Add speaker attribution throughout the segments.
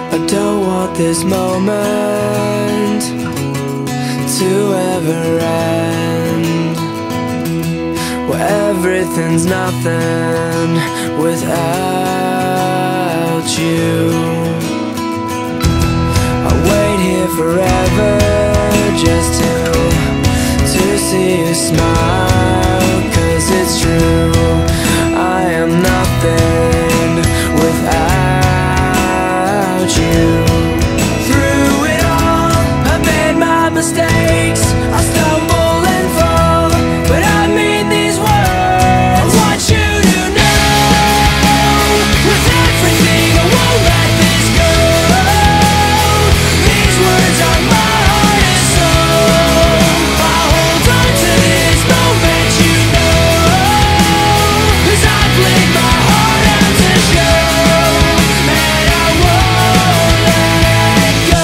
Speaker 1: I don't want this moment to ever end, where everything's nothing without you. I wait here forever just to see you smile, 'cause it's true, I am nothing without you. Through it all, I made my mistakes, I stumble and fall, but I mean these words. I want you to know, with everything I won't let this go. These words are my heart and soul. I hold on to this moment, you know, 'cause I played my heart out to show, and I won't let go.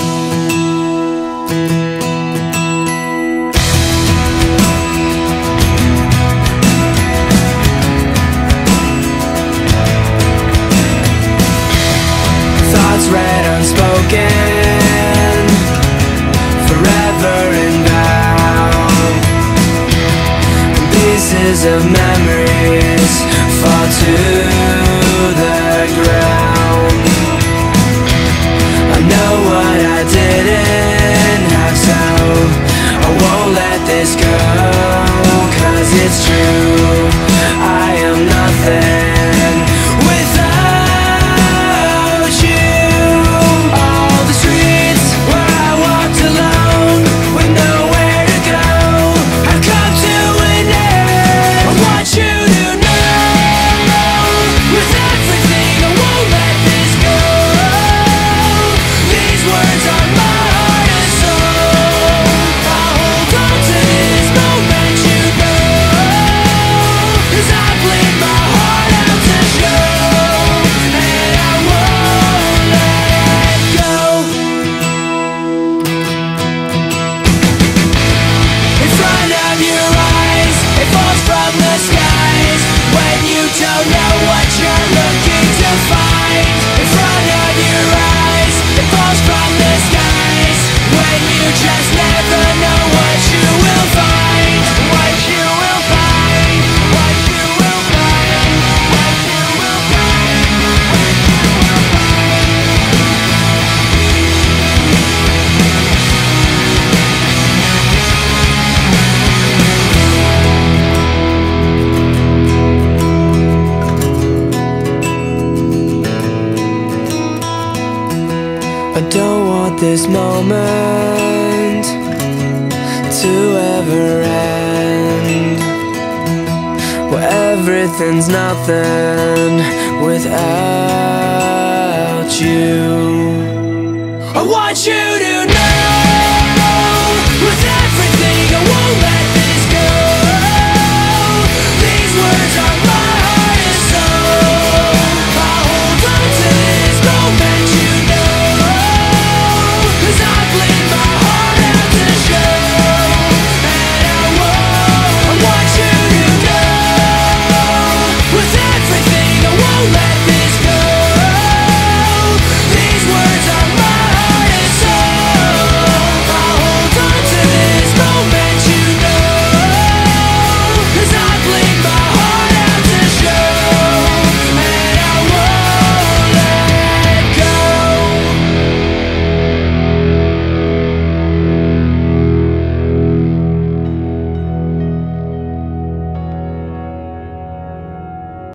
Speaker 1: Thoughts read unspoken, forever inbound. Pieces of memories fall to the ground. I know what I didn't have, so I won't let this go, 'cause it's true, I am nothing without you. All the streets where I walked alone with nowhere to go have come to an end. I want you to know, with everything I won't let this go. These words are my heart and soul. I hold on to this moment, you know, 'cause I played my heart out to show, and I won't let go. In front of your eyes, it falls from the skies when you don't know what you're looking to find. In front of your eyes, it falls from the skies when you just never know what you will find. What you will find, what you will find, what you will find, what you will find. I don't want this moment to ever end, where everything's nothing without you.